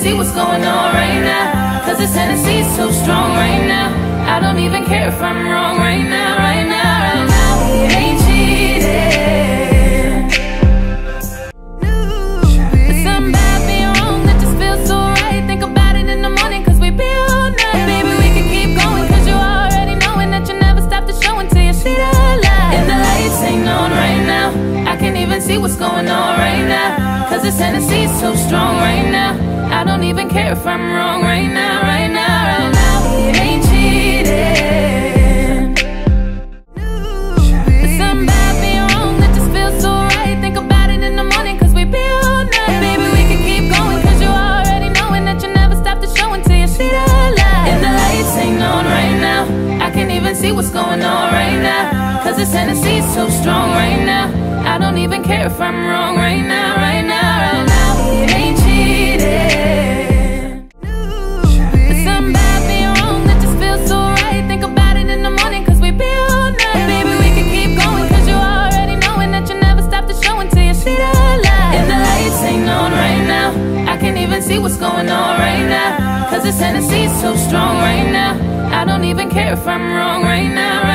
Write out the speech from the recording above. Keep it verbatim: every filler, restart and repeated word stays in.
see what's going on right now. Cause this Hennessy's so strong right now. I don't even care if I'm wrong right now, right now, right now. We ain't cheating. There's something about being wrong that just feels so right. Think about it in the morning cause we be all night. Baby, we can keep going cause you already knowing that you never stop the show until you see the light. And the lights ain't on right now. I can't even see what's going on right now. Cause this Hennessy's so strong right now. I don't even care if I'm wrong right now, right now, right now. We ain't cheating. There's something about being wrong that just feels so right. Think about it in the morning cause we be all night. Baby, we can keep going cause you already knowing that you never stop the show until you see the light. And the lights ain't on right now. I can't even see what's going on right now. Cause this Hennessy's so strong right now. I don't even care if I'm wrong right now, right now, right now. We ain't cheating. There's something about being wrong that just feels so right. Think about it in the morning cause we be all night. Baby, we can keep going cause you already knowing that you never stop the show until you see the light. And the lights ain't on right now. I can't even see what's going on right now. Cause this Hennessy's so strong right now. I don't even care if I'm wrong right now, right